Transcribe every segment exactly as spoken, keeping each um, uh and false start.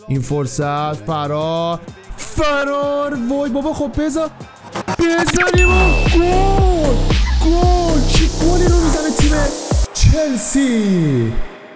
این فرصت فرار فرار وای بابا خب بذار بزنیم و گل گل چی گلی رو میزنه تیم چلسی.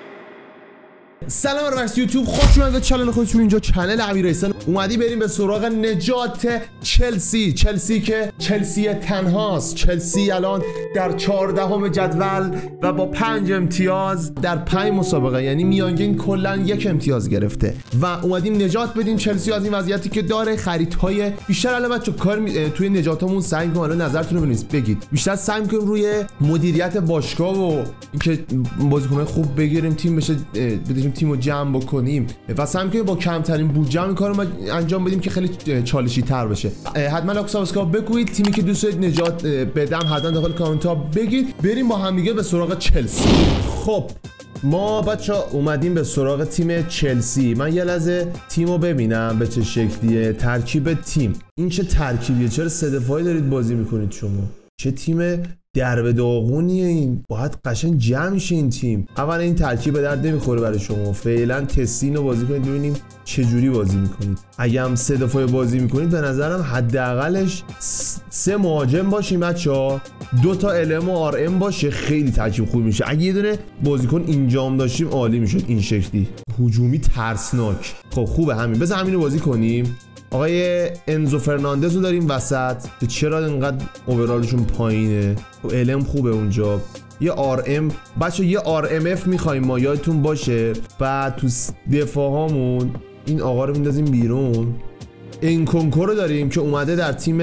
سلام بر یوتیوب، خوش اومدید به چنل خودتون. اینجا چنل امیر احسان. اومدی بریم به سراغ نجات چلسی. چلسی که چلسی تنهاست. چلسی الان در چهاردهم جدول و با پنج امتیاز در پنج مسابقه، یعنی میانگین کلا یک امتیاز گرفته و اومدیم نجات بدیم چلسی از این وضعیتی که داره. خریدهای بیشتر الان بچا کار می... توی نجاتمون سعی کنیم. الان نظرتون رو بنویسید بگید. بیشتر سعی کنیم روی مدیریت باشگاه و اینکه بازیکن‌های خوب بگیریم، تیم بشه بدیم، تیمو جمع بکنیم و سعی کنیم با کمترین بودجه این کارو انجام بدیم که خیلی چالشی تر بشه. حتما لاک سابسکرایب بکنید. تیمی که دوست دارید نجات بدم حتما داخل کامنت ها بگید. بریم با هم دیگه به سراغ چلسی. خب ما بچا اومدیم به سراغ تیم چلسی. من یه لحظه تیمو ببینم به چه شکلیه. ترکیب تیم این چه ترکیبیه؟ چرا سه دفاعی دارید بازی میکنید شما؟ چه تیم درب داغونیه این؟ باید قشنگ جمع میشه این تیم. اولا این ترکیب به درد نمیخوره برای شما. فعلا تستین رو بازی کنید ببینیم چه جوری بازی میکنید. اگه هم سه دفعه بازی میکنید به نظرم حداقلش سه مهاجم باشیم بچا، دو تا ال ام و آر ام باشه، خیلی ترکیب خوب میشه. اگه یه دونه بازیکن اینجام داشتیم عالی میشد. این شکلی هجومی ترسناک. خب خوبه همین. بذار همین رو بازی کنیم. آقای انزو فرناندز رو داریم وسط که چرا اینقدر اوورالشون پایینه. و ال ام خوبه اونجا. یه آر ام بچه، یه آر ام اف میخوایم ما، یادتون باشه. بعد تو دفاع هامون این آقا رو میندازیم بیرون. انکونکو رو داریم که اومده در تیم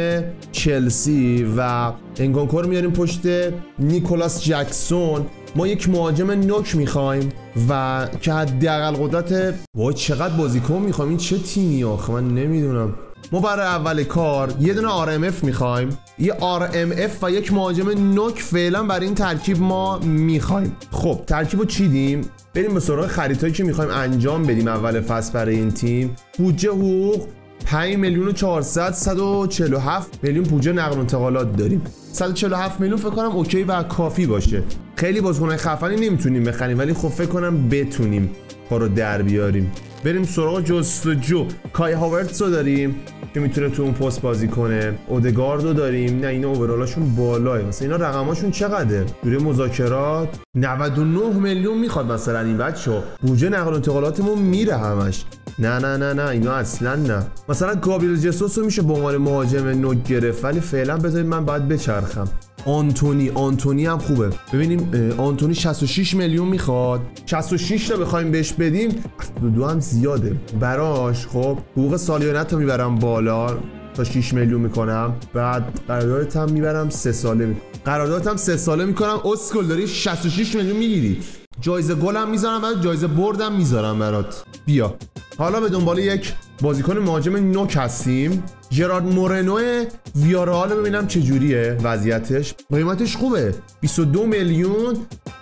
چلسی و انکونکو رو میاریم پشت نیکولاس جکسون. ما یک مهاجم نوک میخوایم و که حداقل قدرت. وای چقدر بازیکن میخوایم. این چه تیمی آخه من نمیدونم. ما برای اول کار یه دونه آر ام اف میخوایم، یه آر ام اف و یک مهاجم نوک فعلا برای این ترکیب ما میخوایم. خب ترکیبو چیدیم. بریم به سراغ خریدهایی که میخوایم انجام بدیم اول فصل برای این تیم. بودجه حقوق پنج میلیون و چهارصد صد و چهل و هفت میلیون بودجه نقل و انتقالات داریم. صد و چهل و هفت میلیون فکر کنم اوکی و کافی باشه. خیلی بازیکن خفنی نمیتونیم بخریم ولی خب فکر کنم بتونیم کارو در بیاریم. بریم سراغ جستجو. کای هاورتس رو داریم که میتونه تو اون پست بازی کنه. اودگارد رو داریم. نه اینا اوورالاشون بالاه. مثلا اینا رقماشون چقدره؟ دوره مذاکرات نود و نه میلیون میخواد مثلا این بچه‌ها. بودجه نقل و انتقالاتمون میره همش. نه نه نه نه اینا اصلا نه. مثلا گابریل جسوس رو میشه به عنوان مهاجم نوک گرفت ولی فعلا بذارید من باید بچرخم. آنتونی آنتونی هم خوبه. ببینیم آنتونی شصت و شش میلیون میخواد. شصت و شش تا بخوایم بهش بدیم دو دو هم زیاده براش. خب حقوق سالیانت رو میبرم بالا تا شش میلیون میکنم. بعد قراردادت هم میبرم سه ساله می... قراردادت هم سه ساله میکنم. اسکول داری شصت و شش میلیون میگیری. جایزه گل هم میذارم برات، جایزه برد هم میذارم برات. بیا حالا به دنبال یک بازیکن مهاجم نوک هستیم. ژرارد مورنو ویارال رو ببینم چه جوریه وضعیتش. قیمتش خوبه بیست و دو میلیون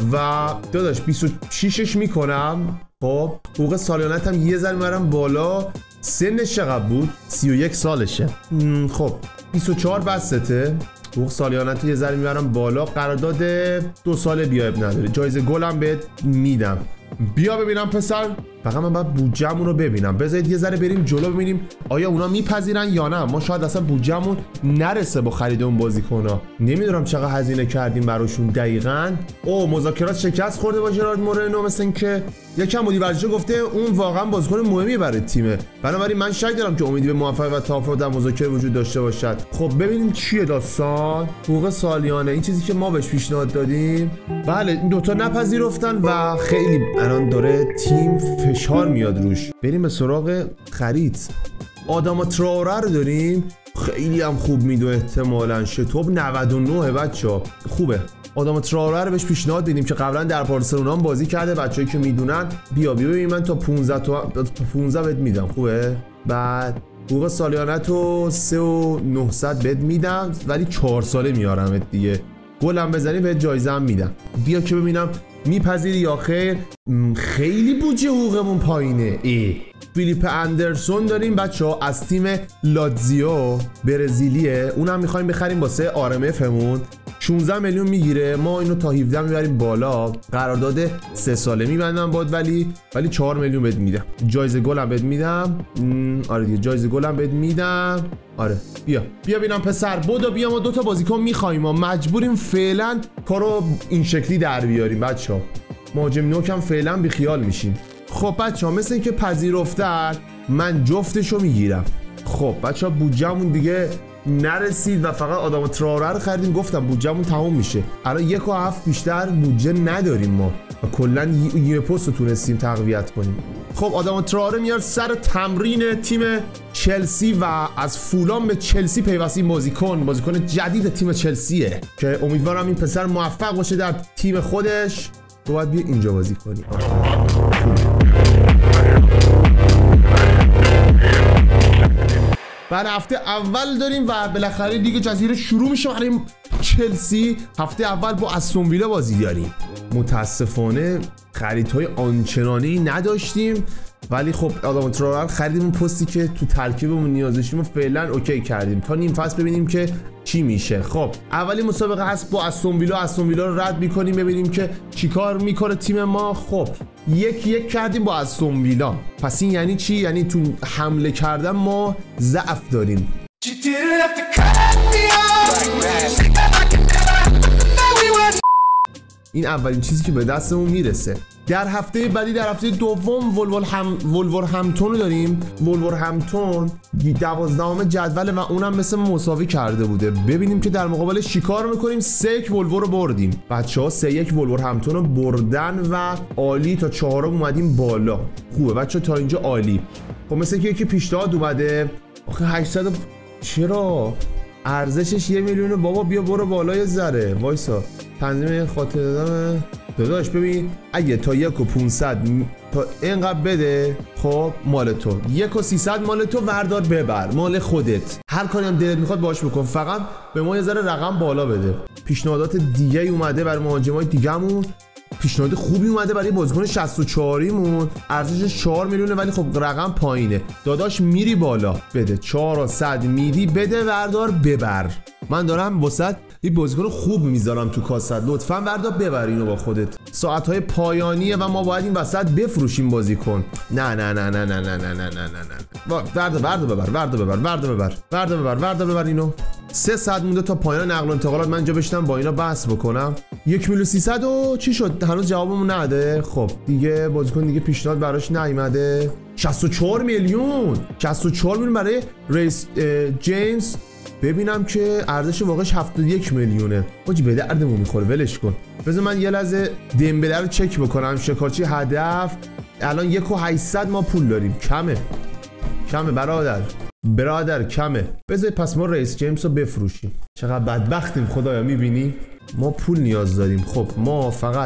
و داداش بیست و شش میکنم. خب حقوق سالیانت هم یه ذره میبرم بالا. سنش چقدر بود؟ سی و یک سالشه. خب بیست و چهار بسته. حقوق سالیانت یه ذره میبرم بالا. قرارداد دو ساله بیایب نداره. جایزه گل هم بهت میدم. بیا ببینم پسر. فقط من باید بودجه‌مون رو ببینم. بذارید یه ذره بریم جلو ببینیم آیا اونا میپذیرن یا نه. ما شاید اصلا بودجه‌مون نرسه با خرید اون بازیکن‌ها. نمیدونم چقدر هزینه کردیم براشون دقیقاً. او مذاکرات شکست خورده با ژرارد مورنو. مثل اینکه یکم مدیر ورزشی گفته اون واقعا بازیکن مهمی برای تیمه. بنابراین من شک دارم که امیدی به موفقیت و توافق در مذاکره وجود داشته باشد. خب ببینیم چیه داستان. حقوق سالیانه این چیزی که ما بهش پیشنهاد دادیم. بله این دوتا نپذیرفتن و خیلی الان داره تیم فشار میاد روش. بریم به سراغ خرید. آداما تراوره رو داریم. خیلی هم خوب میدو احتمالاً. شتوب نود و نه بچه‌ها خوبه. آداما تراوره رو بهش پیشنهاد بدیم که قبلا در بارسلونا هم بازی کرده. بچه‌ای که میدونن بیا بیا ببین من تا پانزده تا پانزده بهت میدم. خوبه. بعد حقوق سالیانت رو سه و نهصد بهت میدم ولی چهار ساله میارمت دیگه. گلم بزنی بهت جایزه هم میدم. بیا که ببینم میپذیری یا خیر. خیلی بودجه حقوقمون پایینه. ای فیلیپ اندرسون داریم بچه‌ها از تیم لاتزیو برزیلیه. اونم میخوایم بخریم واسه آر ام افمون شانزده میلیون میگیره. ما اینو تا هفده میبریم بالا. قرارداد سه ساله میبندم باد ولی ولی چهار میلیون بهت میدم. جایزه گل هم بهت میدم. آره دیگه جایزه گل هم بهت میدم. آره بیا بیا ببینم پسر بدو بیا. ما دو تا بازیکن میخوایم. ما مجبوریم فعلا کارو این شکلی در بیاریم بچه‌ها. مهاجم نوک هم فعلا بی خیال میشیم. خب بچه‌ها مثل اینکه پذیرفتن من جفتشو میگیرم. خب بچه‌ها بودجه‌مون دیگه نرسید و فقط آدم تراوره رو خریدیم. گفتم بودجه‌مون تموم میشه. الان یک و هفت بیشتر بودجه نداریم ما و کلا یه پست رو تونستیم تقویت کنیم. خب آدم تراوره میاد سر تمرین تیم چلسی و از فولان به چلسی پیوسته بازیکن بازیکن جدید تیم چلسیه که امیدوارم این پسر موفق باشه در تیم خودش. تو باید بیا اینجا بازی کنی. بعد هفته اول داریم و بالاخره لیگ جزیره شروع میشه برای چلسی. هفته اول با استون ویلا بازی داریم. متاسفانه خریدهای آنچنانی نداشتیم ولی خب آدم تراور خریدیم اون پستی که تو ترکیبمون نیاز داشتیم و فعلا اوکی کردیم تا نیم فصل ببینیم که چی میشه. خب اولی مسابقه هست با استون ویلا. استون ویلا رو رد میکنیم ببینیم که چیکار میکنه تیم ما. خب یک یک کردیم با استون ویلا. پس این یعنی چی؟ یعنی تو حمله کردن ما ضعف داریم. این اولین چیزی که به دستمون میرسه. در هفته بعدی در هفته دوم ولورهم ولورهمپتون رو داریم. ولورهمپتون دوازدهم جدول و اونم مثل مساوی کرده بوده. ببینیم که در مقابل چیکار میکنیم. سه یک ولور رو بردیم. بچه‌ها سه یک ولورهمپتون رو بردن و عالی تا چهارم اومدیم بالا. خوبه بچه‌ها تا اینجا عالی. خب مثل که یکی پیشنهاد اومده. آخه هشتصد چرا ارزشش یه میلیونه بابا بیا برو بالای ذره وایسا. تنظیم خاطر دادم داداش. ببین اگه تا یک و پونصد تا اینقدر بده خب مال تو. یک و سیصد مال تو وردار ببر مال خودت. هر کاری هم دلت میخواد باش بکن فقط به ما یه ذره رقم بالا بده. پیشنهادات دیگه اومده برای مهاجمای دیگه‌مون. پیشنهاد خوبی اومده برای بازیکن شصت و چهار مون. ارزشش چهار میلیونه ولی خب رقم پایینه. داداش میری بالا بده. چهار و صد میدی بده وردار ببر. من دارم واسط این بازیکن خوب میذارم تو کاست. لطفاً وردار ببر اینو با خودت. ساعت‌های پایانیه و ما باید این وسط بفروشیم بازیکن. نه نه نه نه نه نه نه نه نه نه. وردار وردار ببر وردار ببر وردار ببر وردار ببر وردار ببر اینو. سه ساعت مونده تا پایان نقل و انتقالات. من اینجا بشینم با اینا بحث بکنم. یک میلیون سیصد و چی شد؟ هنوز جوابمون نده. خب دیگه بازیکن دیگه پیشنهاد براش نیومده. شصت و چهار میلیون شصت و چهار میلیون برای ریس جیمز. ببینم که ارزش واقعش هفتاد و یک میلیونه. حاجی به دردمون میخوره ولش کن. بذار من یه لحظه دمبله رو چک بکنم. شکارچی هدف الان یک و هشتصد ما پول داریم. کمه کمه برادر برادر کمه. بذار پس ما ریس جیمز رو بفروشیم. چقدر بدبختیم خدایا. میبینی ما پول نیاز داریم. خب ما فقط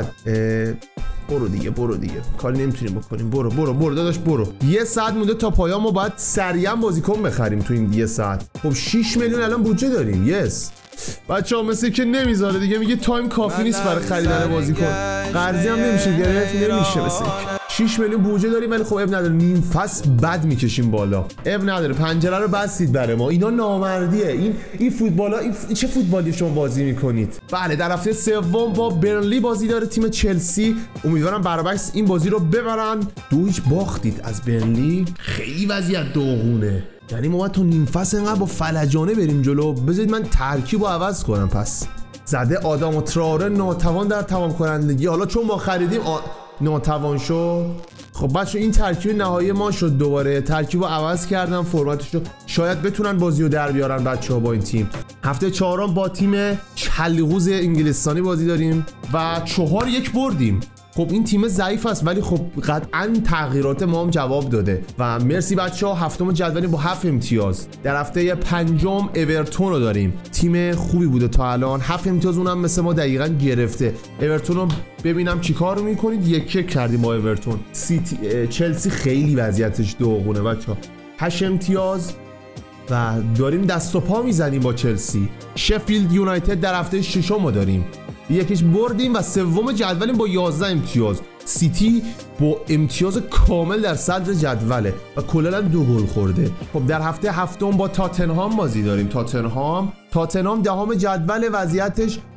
برو دیگه برو دیگه کاری نمیتونیم بکنیم. برو برو برو داداش برو. یه ساعت مونده تا پایان. ما باید سریعا بازیکن بخریم تو این یه ساعت. خب شش میلیون الان بودجه داریم. یس بچه‌ها مثل که نمیذاره دیگه. میگه تایم کافی نیست برای خریدن بازیکن. قرضی هم نمیشه گرفت. نمیشه مثل شش میلیون بودجه داریم ولی خب اب نداره. نیم فصل بد میکشیم بالا. اب نداره. پنجره رو بستید برای ما. اینا نامردیه. این این فوتبالا این چه فوتبالی شما بازی میکنید؟ بله در هفته سوم با برنلی بازی داره تیم چلسی. امیدوارم برعکس این بازی رو ببرن. دو هیچ باختید از برنلی. خیلی وضعیت داغونه. یعنی ما باید تو نیم فصل انقدر با فلجانه بریم جلو. بذارید من ترکیب رو عوض کنم. پس زده آدم تراوره ناتوان در تمام کنندگی. حالا چون ما خریدیم آ... ناتوان شد. خب بچه این ترکیب نهایی ما شد. دوباره ترکیب رو عوض کردم فرمتش رو. شاید بتونن بازی رو در بیارن بچه ها با این تیم. هفته چهارم با تیم چلیغوز انگلستانی بازی داریم و چهار یک بردیم. خب این تیم ضعیف است ولی خب قطعا تغییرات ما هم جواب داده و مرسی بچه ها. هفتم جدولی با هفت امتیاز. در هفته پنجم اورتون رو داریم. تیم خوبی بوده تا الان. هفت امتیاز اونم مثل ما دقیقاً گرفته. اورتون رو ببینم چیکار میکنید. یک یک کردیم با اورتون. سیتی چلسی خیلی وضعیتش داغونه بچه ها. هشت امتیاز و داریم دست و پا میزنیم با چلسی. شفیلد یونایتد در هفته ششم رو داریم. یکیش بردیم و سوم جدولیم با یازده امتیاز. سیتی با امتیاز کامل در صدر جدوله و کلا دو گل خورده. خب در هفته هفتم با تاتنهام بازی داریم. تاتنهام تاتنهام دهم جدول. وضعیتش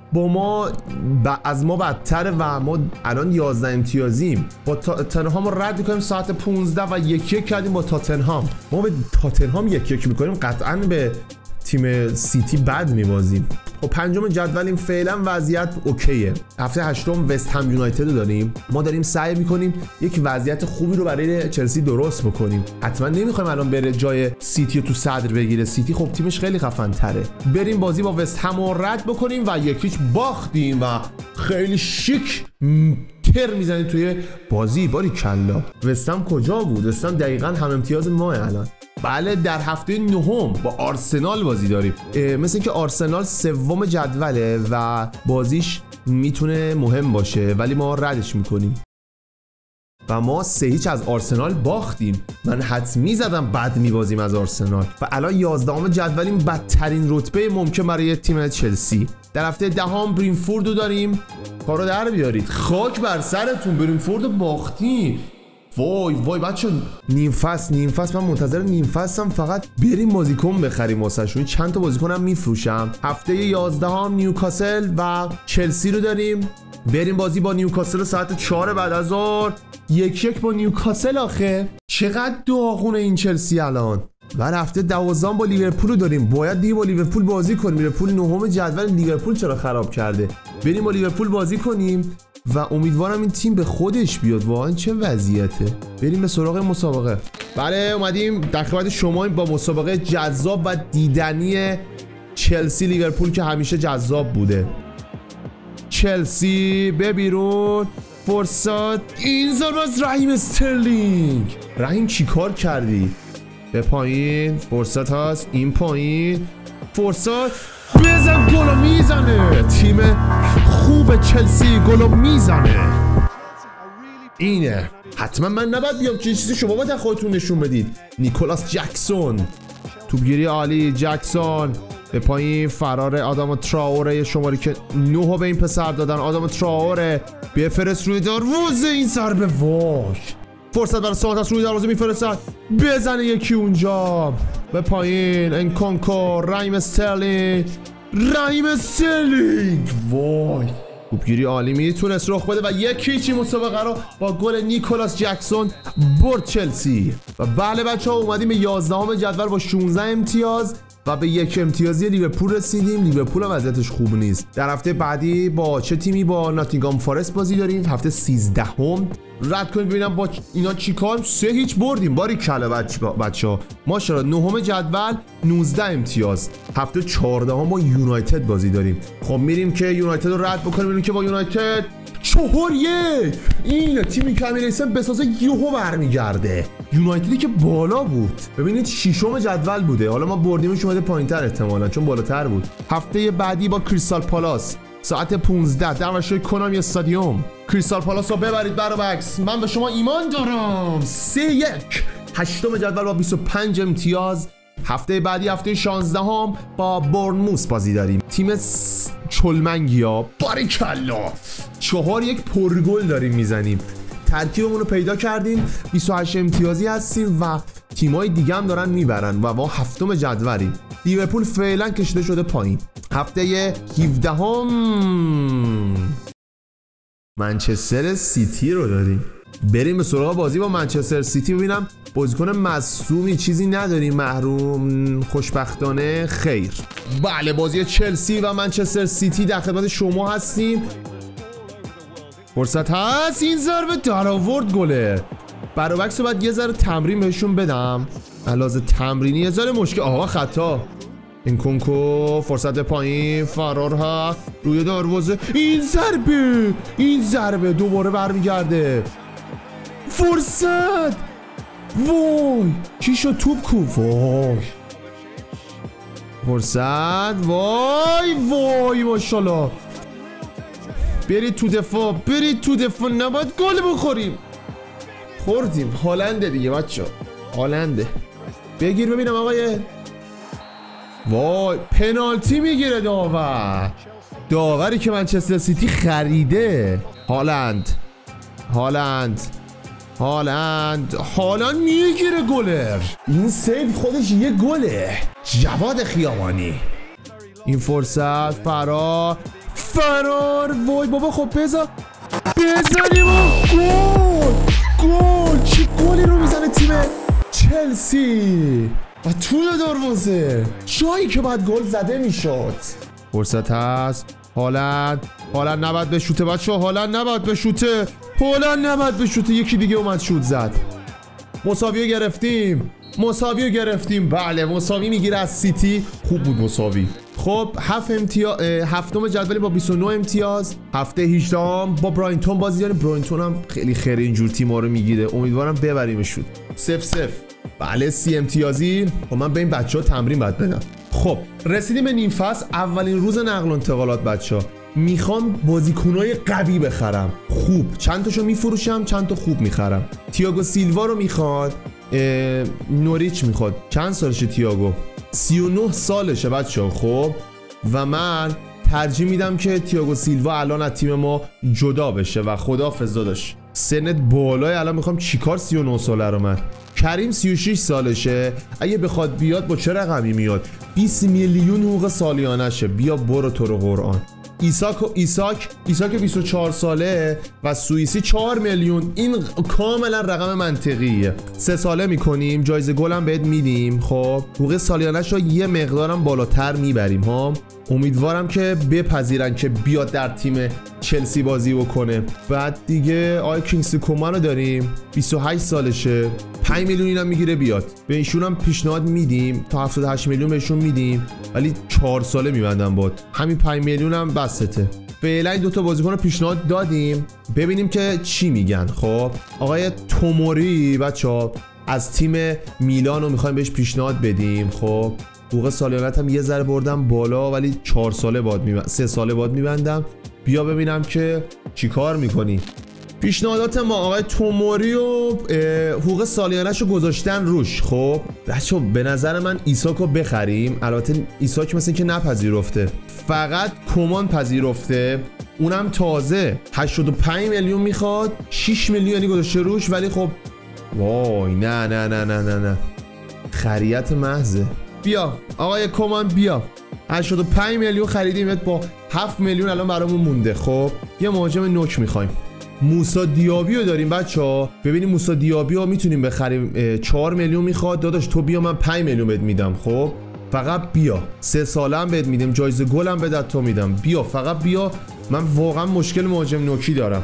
با ما ب... از ما بدتره و ما الان یازده امتیازیم. با تاتنهام رو رد میکنیم ساعت پونزده و یک یک کردیم با تاتنهام. ما به تاتنهام یک یک میکنیم، قطعا به تیم سیتی بد میبازیم. خب پنجم جدولیم، فعلا وضعیت اوکیه. هفته هشتم وست هم یونایتد رو داریم. ما داریم سعی میکنیم یک وضعیت خوبی رو برای چلسی درست بکنیم. حتما نمیخوایم الان بره جای سیتی رو تو صدر بگیره. سیتی خب تیمش خیلی خفن تره. بریم بازی با وست هم رو رد بکنیم و یکیش باختیم و خیلی شیک تر میزنیم توی بازی. باری کلا وست هم کجا بود؟ وست هم دقیقاً هم امتیاز ما الان. بله در هفته نهم با آرسنال بازی داریم. مثل اینکه آرسنال سوم جدوله و بازیش میتونه مهم باشه ولی ما ردش میکنیم و ما سه هیچ از آرسنال باختیم. من حتمی زدم بد میبازیم از آرسنال و الان یازدهم جدولیم، بدترین رتبه ممکن برای تیم چلسی. در هفته دهم برینفورد رو داریم. کارو در بیارید، خاک بر سرتون، برینفورد رو باختیم. وای وای بچه، نیم فصل نیم فصل من منتظر نیم فصلم فقط بریم بازیکن بخریم واسهشون. چند تا بازیکنم میفروشم. هفته یازدهم نیوکاسل و چلسی رو داریم. بریم بازی با نیوکاسل ساعت چهار بعد از ظهر. یک یک با نیوکاسل. آخه چقدر داغونه این چلسی الان. بعد هفته دوازدهم با لیورپول رو داریم. باید دیگه با لیورپول بازی کنیم. لیورپول نهم جدول، لیورپول چرا خراب کرده؟ بریم با لیورپول بازی کنیم و امیدوارم این تیم به خودش بیاد. واقعا چه وضعیته. بریم به سراغ مسابقه. بله اومدیم در خدمت شما با مسابقه جذاب و دیدنی چلسی لیورپول که همیشه جذاب بوده. چلسی به بیرون، فرصت، این ضربه از رحیم استرلینگ. رحیم چی کار کردی؟ به پایین، فرصت هست، این پایین، فرصت، بزن، گلو میزنه. تیم خوب چلسی گلو میزنه. اینه. حتما من نباید بیام که چیزی شما باید خودتون نشون بدید. نیکولاس جکسون، توپگیری عالی. جکسون به پایین، فرار آدم تراوره شماری که نه به این پسر دادن. آدم تراوره بفرست روی دروازه. این ضربه وای. فرصت برای سانتاس روی دروازه میفرستد، بزنه یکی اونجا. به پایین، انکونکو، رایم استرلینگ، رایم استرلینگ. وای توپگیری عالی، میتونست رخ بده و یکی چی مسابقه رو با گل نیکولاس جکسون برد چلسی. و بله بچه ها اومدیم به یازدهم جدول با شانزده امتیاز و به یک امتیازی لیورپول رسیدیم. لیورپول هم وضعیتش خوب نیست. در هفته بعدی با چه تیمی؟ با ناتینگهام فارست بازی داریم. هفته سیزدهم رد کنیم ببینم با اینا چیکار. سه هیچ بردیم. باری کلا بچه‌ها ماشاءالله. نهم جدول نوزده امتیاز. هفته چهاردهم با یونایتد بازی داریم. خب میریم که یونایتد رو رد بکنیم. ببینیم که با یونایتد چهار یک این تیمی که امیر حسین بسازه یهو برمیگرده. یونایتدی که بالا بود ببینید ششم جدول بوده، حالا ما بردیمش اومده پایینتر احتمالاً چون بالاتر بود. هفته بعدی با کریستال پالاس ساعت پانزده در ورشگاه کنامی استادیوم. کریستال پالاس رو ببرید برابکس، من به شما ایمان دارم. سه یک. هشتم جدول با بیست و پنج امتیاز. هفته بعدی هفته شانزدهم با بورنموث بازی داریم. تیم س... چلمنگیا. باریکلا چهار یک پرگل داریم میزنیم. ترکیبمون رو پیدا کردیم. بیست و هشت امتیازی هستیم و تیمای دیگه هم دارن میبرن و ما هفتم جدولیم. لیورپول فعلا کشیده شده پایین. هفته هفدهم منچستر سیتی رو داریم. بریم به سراغ بازی با منچستر سیتی. ببینم بازیکن مصدومی چیزی نداریم محروم خوشبختانه خیر. بله بازی چلسی و منچستر سیتی در خدمت شما هستیم. فرصت هست، این ضربه در آورد گله. برابکس رو باید یه ذره تمرین بهشون بدم. علاوه تمرینی یه ذره مشکل. آها خطا. این کنکو فرصت پایین، فرار ها روی دروازه. این ضربه این ضربه دوباره برمیگرده. فرصت. وای چی شد؟ توپ کو. وای فرصت. وای وای ماشاءالله. برید تو دفاع، برید تو دفاع، نباید گل بخوریم. خوردیم. هالنده دیگه بچه، هالنده. بگیر ببینم آقای. وای پنالتی میگیره داور. داوری که منچستر سیتی خریده. هالند هالند هالند هالند میگیره گلر. این سیو خودش یه گله. جواد خیابانی. این فرصت فرار فرار. وای بابا خب بذار بزنیم و گل گل. چه گلی رو میزنه تیم چلسی و توی دروازه، جایی که باید گل زده میشد. فرصت هست. هالند هالند نباید به شوته بچه، هالند نباید به شوته، هالند نباید به شوته. یکی دیگه اومد شوت زد. مساوی گرفتیم، مساوی گرفتیم. بله مساوی میگیره از سیتی. خوب بود مساوی. خب هفت امتیاز، هفتم جدول با بیست و نه امتیاز. هفته هجده با براینتون بازی داریم. براینتون هم خیلی خیره اینجور تیم‌ها رو میگیره. امیدوارم ببریمشون. صفر صفر. بله سی امتیازی. خب من به این بچه‌ها تمرین باید بدم. خب رسیدیم به نیم فصل، اولین روز نقل و انتقالات بچه‌ها. میخوام بازیکنای قوی بخرم، خوب. چند تاشو میفروشم، چند تا خوب میخرم. تییاگو سیلوا رو میخواد، نوریچ میخواد. چند سالشه تییاگو؟ سی و نه سالشه بچه‌ها. خب و من ترجیح میدم که تییاگو سیلوا الان از تیم ما جدا بشه و خداحافظ داداش. سنت بالای، الان میخوام چیکار سی و نه ساله رو من. کریم سی و شش سالشه. اگه بخواد بیاد با چه رقمی میاد؟ بیست میلیون حقوق سالیانه شه. بیا برو تو رو قرآن. ایساک و ایساک ایساک بیست و چهار ساله و سوئیسی چهار میلیون. این کاملا رقم منطقیه. سه ساله میکنیم، جایزه گل هم بهت میدیم. خب حقوق سالیانه‌ش رو یه مقدارم بالاتر میبریم ها. امیدوارم که بپذیرن که بیاد در تیم چلسی بازی بکنه. بعد دیگه آی کینگسلی کومان رو داریم، بیست و هشت سالشه، پنج میلیون اینم میگیره بیاد. به ایشون هم پیشنهاد میدیم تا هفتاد و هشت میلیون بهشون میدیم، ولی چهار ساله میبندن باد. همین پنج میلیون هم بسته. فعلا این دو تا بازیکن رو پیشنهاد دادیم، ببینیم که چی میگن. خب آقای توموری بچه‌ها از تیم میلان رو میخوایم بهش پیشنهاد بدیم. خب حقوق سالیانت هم یه ذره بردم بالا، ولی چهار ساله باد میبندم، سه ساله باد میبندم. بیا ببینم که چی کار میکنی. پیشنهادات ما آقای توموری و حقوق سالیانش رو گذاشتن روش. خب بچه به نظر من ایساک رو بخریم. البته ایساک مثل که نپذیرفته، فقط کمان پذیرفته، اونم تازه. هشتاد و پنج میلیون میخواد، شش میلیونی گذاشته روش. ولی خب وای نه نه نه نه نه نه خریت محضه. بیا آقای کمان بیا. هشتاد و پنج میلیون خریدیم با هفت میلیون الان برامون مونده. خب یه مهاجم نوک میخوایم. موسی دیابی رو داریم بچه‌ها. ببینیم موسی دیابی رو میتونیم بخریم. چهار میلیون میخواد. داداش تو بیا، من پنج میلیون بهت میدم. خب فقط بیا. سه ساله هم بهت میدم، جایزه گل هم بهت تو میدم. بیا فقط بیا. من واقعا مشکل مهاجم نوکی دارم.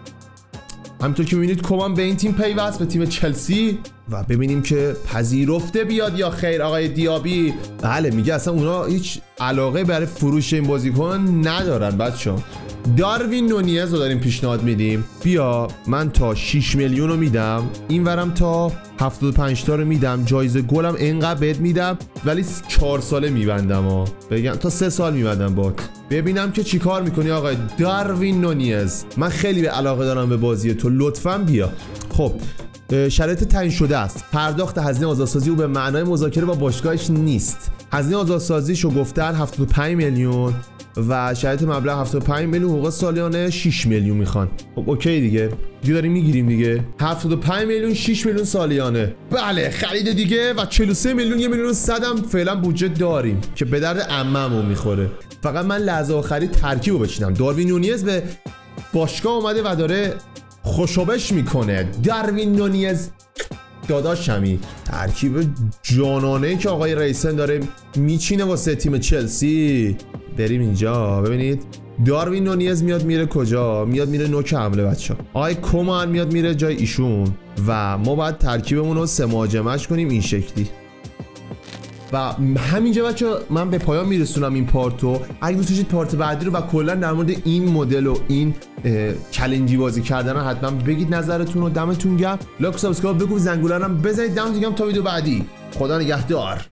همونطور که میبینید کمان به این تیم پیوست، به تیم چلسی. و ببینیم که پذیرفته بیاد یا خیر آقای دیابی. بله میگه اصلا اونا هیچ علاقه برای فروش این بازیکن ندارن بچه‌ها. داروین نونیز رو داریم پیشنهاد میدیم. بیا من تا شش میلیون رو میدم، این ورم تا هفتاد و پنج تا رو میدم، جایزه گلم اینقدر بهت میدم، ولی چهار ساله میبندم ها. بگم تا سه سال میبندم بات. ببینم که چی کار میکنی آقای داروین نونیز. من خیلی به علاقه دارم به بازی تو، لطفاً بیا. خب شرایط تعیین شده است. پرداخت هزینه آزادسازی او به معنای مذاکره با باشگاهش نیست. هزینه آزادسازیشو گفتن هفتاد و پنج میلیون و شرایط مبلغ هفتاد و پنج میلیون، حقوق سالیانه شش میلیون میخوان. خب اوکی دیگه. دیگه داریم میگیریم دیگه. هفتاد و پنج میلیون، شش میلیون سالیانه. بله خرید دیگه. و چهل و سه میلیون، یک میلیون و صد هم فعلا بودجه داریم که به درد عممون میخوره. فقط من لحظه آخری ترکیبو بچینم. داروین نونیز به باشگاه اومده و داره خوشوبش میکنه. داروین نونیز داداشمی، ترکیب جانانه‌ای که آقای ریسن داره میچینه واسه تیم چلسی. بریم اینجا ببینید داروین نونیز میاد میره کجا؟ میاد میره نوک حمله بچه‌ها. آقای کومان میاد میره جای ایشون و ما باید ترکیبمون رو سه مهاجمش کنیم این شکلی. و همینجا بچه من به پایان میرسونم این پارتو. اگه دوست داشتید پارت بعدی رو و کلا در مورد این مدل و این چالنجی بازی کردن رو حتما بگید نظرتون رو. دمتون گرم. لایک و سابسکرایب بگو، زنگوله رو بزنید. دمتون گرم تا ویدیو بعدی. خدا نگهدار.